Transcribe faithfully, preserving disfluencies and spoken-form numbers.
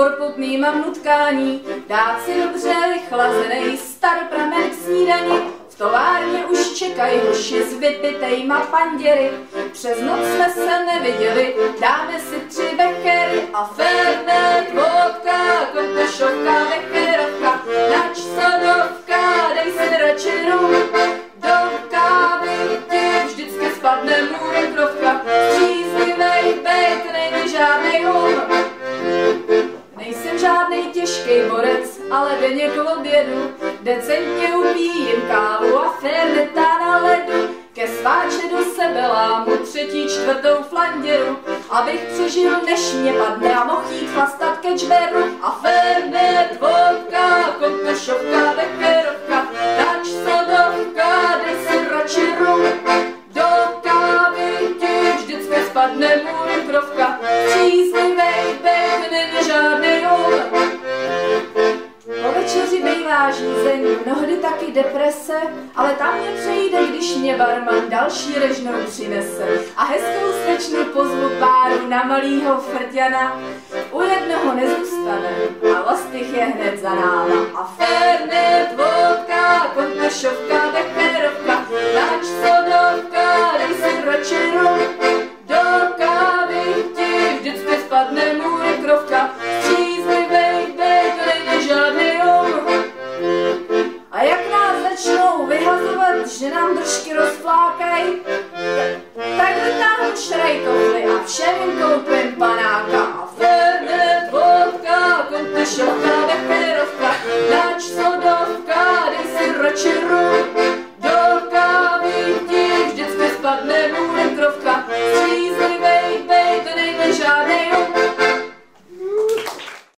urputný mám nutkání, dát si dobře vychlazenej staropramen k snídani. V továrně už čekají hoši s vypitejma panděry, přes noc jsme se neviděli, dáme si tři bechery a fernet, vodka, kontošovka, becherovka, nač sodovka, dej si radši rum, do kávy ti vždycky spadne můrokrovka, střízlivej bejt, není žádnej um. Nejsem žádnej těžkej borec, ale denně k obědu decentně upíjím kávu a ferneta na ledu. Ke sváče do sebe lámu třetí, čtvrtou flanděru, abych přežil, než mě padne a mohl jít chlastat ke čberu. A fernet, vodka, kontošovka, becherovka, nač sodovka, dej si radši rum, do kávy ti vždycky spadne můrokrovka, střízlivej bejt, není žádnej um. Po večeři bejvá žízeň, mnohdy taky deprese, ale tam mě přejde, když mě barman další režnou přinese. A hezkou slečnu pozvu páru na malýho frťana, u jednoho nezůstane a ostych je hned za náma. A fernet, vodka, kontošovka, becherovka, nač sodovka, dej si radši rum.